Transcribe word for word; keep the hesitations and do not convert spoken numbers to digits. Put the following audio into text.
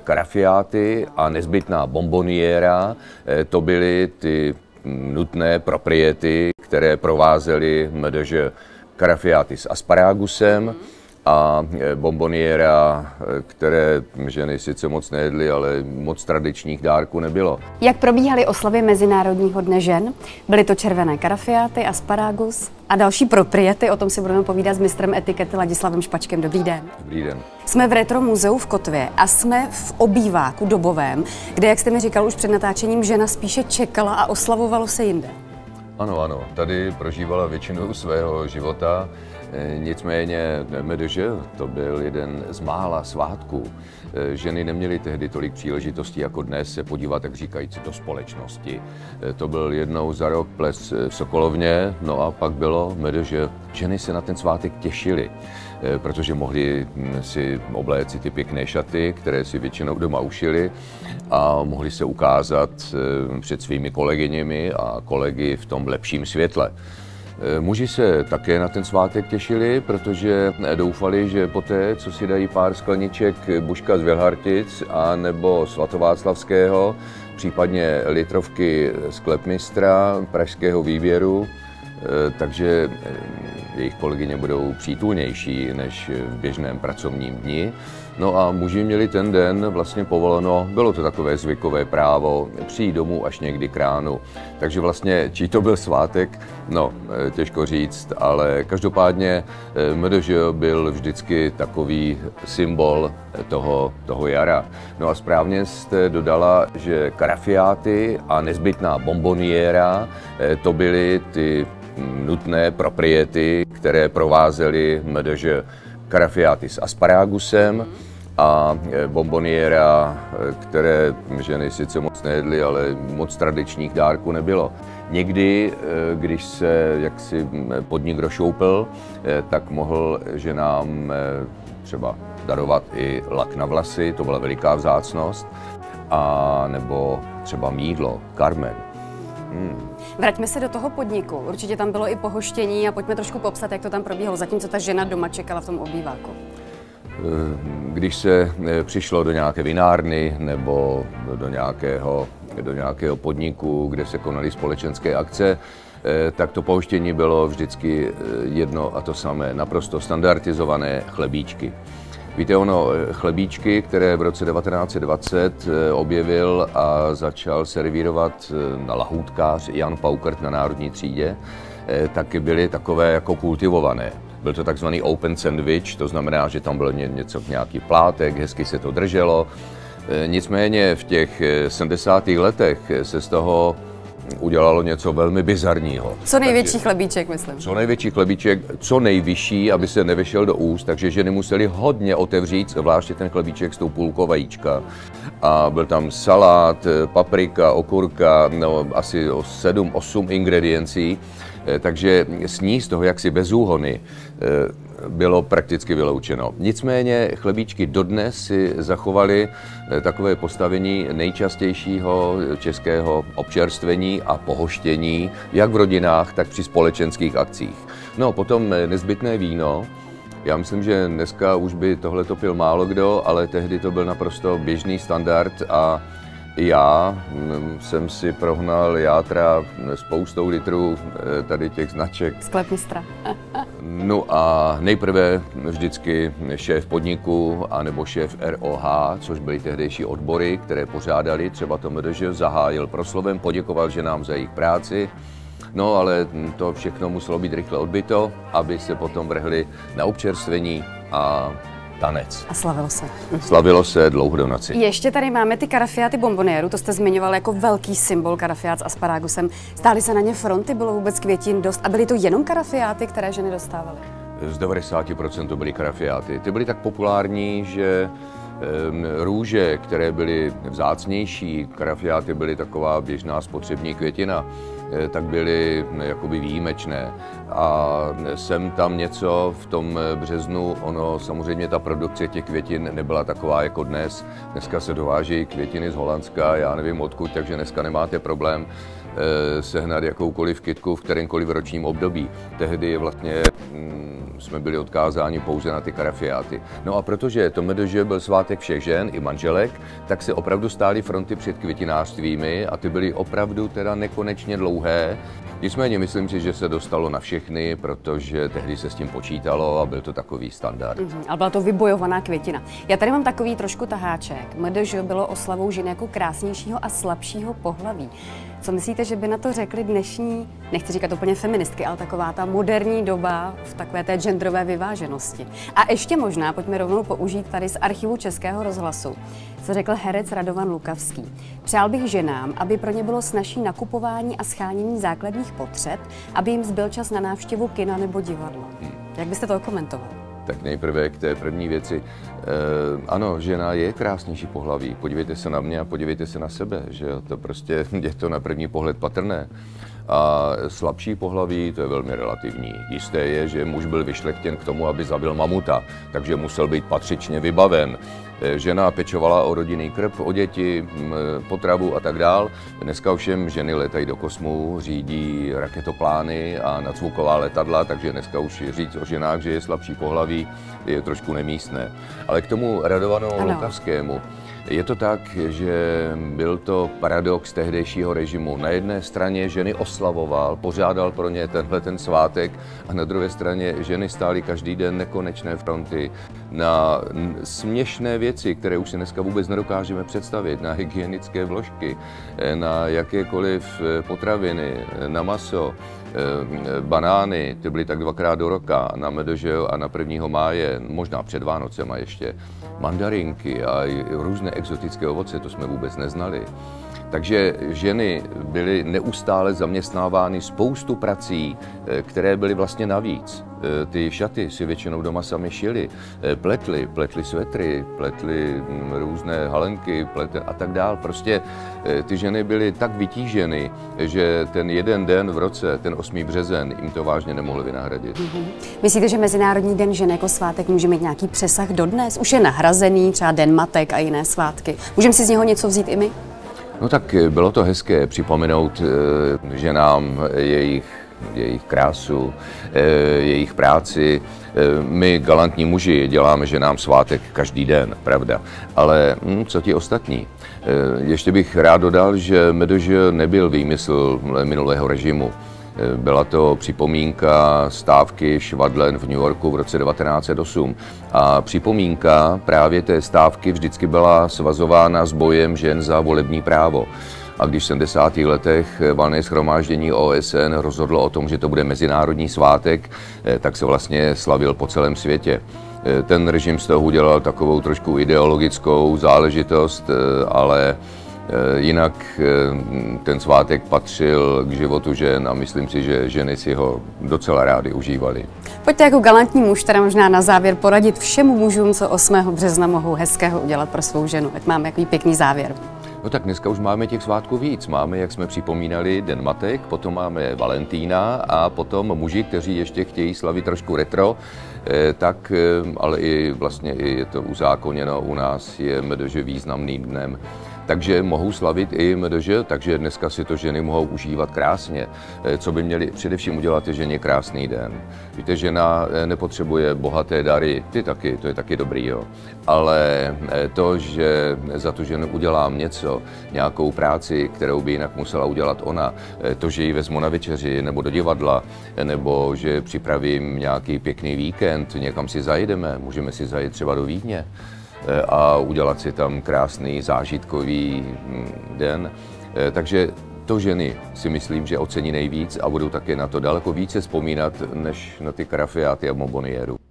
karafiáty a nezbytná bomboniéra, to byly ty nutné propriety, které provázely M D Ž. Karafiáty s asparagusem a bomboniéra, které ženy sice moc nejedly, ale moc tradičních dárků nebylo. Jak probíhaly oslavy Mezinárodního dne žen? Byly to červené karafiáty, asparagus a další propriety, o tom si budeme povídat s mistrem etikety Ladislavem Špačkem. Dobrý den. Dobrý den. Jsme v Retro muzeu v Kotvě a jsme v obýváku dobovém, kde, jak jste mi říkal už před natáčením, žena spíše čekala a oslavovalo se jinde. Ano, ano, tady prožívala většinu svého života, nicméně M D Ž to byl jeden z mála svátků. Ženy neměly tehdy tolik příležitostí jako dnes se podívat, tak říkajíc, do společnosti. To byl jednou za rok ples v Sokolovně, no a pak bylo M D Ž. Ženy se na ten svátek těšily, protože mohly si obléci ty pěkné šaty, které si většinou doma ušily a mohly se ukázat před svými kolegyněmi a kolegy v tom lepším světle. Muži se také na ten svátek těšili, protože doufali, že poté, co si dají pár skleniček Buška z Vilhartic a nebo svatováclavského, případně litrovky sklepmistra pražského výběru, takže jejich kolegyně budou přítulnější než v běžném pracovním dni. No a muži měli ten den vlastně povoleno, bylo to takové zvykové právo, přijít domů až někdy k ránu. Takže vlastně, čí to byl svátek, no, těžko říct, ale každopádně M D Ž byl vždycky takový symbol toho, toho jara. No a správně jste dodala, že karafiáty a nezbytná bomboniéra, to byly ty nutné propriety, které provázely M D Ž. Karafiáty s asparagusem a bomboniéra, které ženy sice moc nejedly, ale moc tradičních dárků nebylo. Někdy, když se jaksi podnik rozšoupil, tak mohl ženám třeba darovat i lak na vlasy, to byla veliká vzácnost, a nebo třeba mýdlo, karmen. Hmm. Vraťme se do toho podniku. Určitě tam bylo i pohoštění a pojďme trošku popsat, jak to tam probíhalo, zatímco ta žena doma čekala v tom obýváku. Když se přišlo do nějaké vinárny nebo do nějakého, do nějakého podniku, kde se konaly společenské akce, tak to pohoštění bylo vždycky jedno a to samé, naprosto standardizované chlebíčky. Víte, ono, chlebíčky, které v roce devatenáct set dvacet objevil a začal servírovat na lahůdkář Jan Paukert na Národní třídě, taky byly takové jako kultivované. Byl to takzvaný open sandwich, to znamená, že tam byl něco, nějaký plátek, hezky se to drželo. Nicméně v těch sedmdesátých letech se z toho udělalo něco velmi bizarního. Co největší takže, chlebíček, myslím. Co největší chlebíček, co nejvyšší, aby se nevyšel do úst, takže ženy museli hodně otevřít, zvláště ten chlebíček s tou půlkou vajíčka. A byl tam salát, paprika, okurka, no, asi sedm osm ingrediencí, takže sníst toho jaksi bez úhony bylo prakticky vyloučeno. Nicméně chlebíčky dodnes si zachovaly takové postavení nejčastějšího českého občerstvení a pohoštění, jak v rodinách, tak při společenských akcích. No, potom nezbytné víno. Já myslím, že dneska už by tohle pil málo kdo, ale tehdy to byl naprosto běžný standard a já jsem si prohnal játra spoustou litrů tady těch značek. Sklepmistra. No a nejprve vždycky šéf podniku anebo šéf R O H, což byly tehdejší odbory, které pořádali, třeba to M D Ž, zahájil proslovem, poděkoval ženám za jejich práci. No ale to všechno muselo být rychle odbyto, aby se potom vrhli na občerstvení a tanec. A slavilo se. Slavilo se dlouho do noci. Ještě tady máme ty karafiáty bomboniéru, to jste zmiňoval jako velký symbol karafiát s asparagusem. Stály se na ně fronty, bylo vůbec květin dost a byly to jenom karafiáty, které ženy dostávaly? Z devadesát procent to byly karafiáty. Ty byly tak populární, že růže, které byly vzácnější, karafiáty byly taková běžná spotřební květina, tak byly jakoby výjimečné. A sem tam něco v tom březnu, ono samozřejmě ta produkce těch květin nebyla taková jako dnes. Dneska se dováží květiny z Holandska, já nevím odkud, takže dneska nemáte problém sehnat jakoukoliv kytku v kterémkoliv ročním období. Tehdy vlastně jsme byli odkázáni pouze na ty karafiáty. No a protože to M D Ž byl svátek všech žen i manželek, tak se opravdu stály fronty před květinářstvími a ty byly opravdu teda nekonečně dlouhé. Nicméně myslím si, že se dostalo na všechny, protože tehdy se s tím počítalo a byl to takový standard. Mm-hmm, ale byla to vybojovaná květina. Já tady mám takový trošku taháček. M D Ž bylo oslavou žen jako krásnějšího a slabšího pohlaví. Co myslíte, že by na to řekli dnešní, nechci říkat úplně feministky, ale taková ta moderní doba v takové té genderové vyváženosti? A ještě možná, pojďme rovnou použít tady z archivu Českého rozhlasu, co řekl herec Radovan Lukavský. Přál bych ženám, aby pro ně bylo snazší nakupování a shánění základních potřeb, aby jim zbyl čas na návštěvu kina nebo divadla. Hmm. Jak byste to komentoval? Tak nejprve k té první věci. E, ano, žena je krásnější pohlaví. Podívejte se na mě a podívejte se na sebe, že to prostě je to na první pohled patrné. A slabší pohlaví, to je velmi relativní. Jisté je, že muž byl vyšlechtěn k tomu, aby zabil mamuta, takže musel být patřičně vybaven. Žena pečovala o rodinný krb, o děti, potravu a tak dál. Dneska ovšem ženy letají do kosmu, řídí raketoplány a nadzvuková letadla, takže dneska už říct o ženách, že je slabší pohlaví, je trošku nemístné. Ale k tomu Radovanu Lukavskému. Je to tak, že byl to paradox tehdejšího režimu. Na jedné straně ženy oslavoval, pořádal pro ně tenhle ten svátek a na druhé straně ženy stály každý den nekonečné fronty na směšné věci, které už si dneska vůbec nedokážeme představit, na hygienické vložky, na jakékoliv potraviny, na maso, banány, ty byly tak dvakrát do roka, na M D Ž a na prvního máje, možná před Vánocema ještě, mandarinky a různé exotické ovoce, to jsme vůbec neznali. Takže ženy byly neustále zaměstnávány spoustu prací, které byly vlastně navíc. Ty šaty si většinou doma sami šily, pletly, pletly svetry, pletly různé halenky pletly a tak dál. Prostě ty ženy byly tak vytíženy, že ten jeden den v roce, ten osmý březen, jim to vážně nemohli vynahradit. Mm-hmm. Myslíte, že Mezinárodní den žen jako svátek může mít nějaký přesah dodnes? Už je nahrazený, třeba Den matek a jiné svátky. Můžeme si z něho něco vzít i my? No tak bylo to hezké připomenout e, ženám jejich, jejich krásu, e, jejich práci. E, my, galantní muži, děláme ženám svátek každý den, pravda. Ale hm, co ti ostatní? E, ještě bych rád dodal, že M D Ž nebyl výmysl minulého režimu. Byla to připomínka stávky švadlen v New Yorku v roce devatenáct set osm. A připomínka právě té stávky vždycky byla svazována s bojem žen za volební právo. A když v sedmdesátých letech valné shromáždění O S N rozhodlo o tom, že to bude mezinárodní svátek, tak se vlastně slavil po celém světě. Ten režim z toho udělal takovou trošku ideologickou záležitost, ale jinak ten svátek patřil k životu žen a myslím si, že ženy si ho docela rády užívaly. Pojďte jako galantní muž teda možná na závěr poradit všem mužům, co osmého března mohou hezkého udělat pro svou ženu. Ať máme takový pěkný závěr. No tak dneska už máme těch svátků víc. Máme, jak jsme připomínali, Den matek, potom máme Valentína a potom muži, kteří ještě chtějí slavit trošku retro, tak ale i vlastně i je to uzákoněno u nás, je M D Ž významným dnem. Takže mohou slavit i M D Ž, takže dneska si to ženy mohou užívat krásně. Co by měli především udělat, je ženě krásný den. Víte, žena nepotřebuje bohaté dary, ty taky, to je taky dobrý, jo. Ale to, že za tu ženu udělám něco, nějakou práci, kterou by jinak musela udělat ona, to, že ji vezmu na večeři nebo do divadla, nebo že připravím nějaký pěkný víkend, někam si zajedeme, můžeme si zajet třeba do Vídně a udělat si tam krásný zážitkový den. Takže to ženy si myslím, že ocení nejvíc a budou také na to daleko více vzpomínat, než na ty karafiáty a bonboniéru.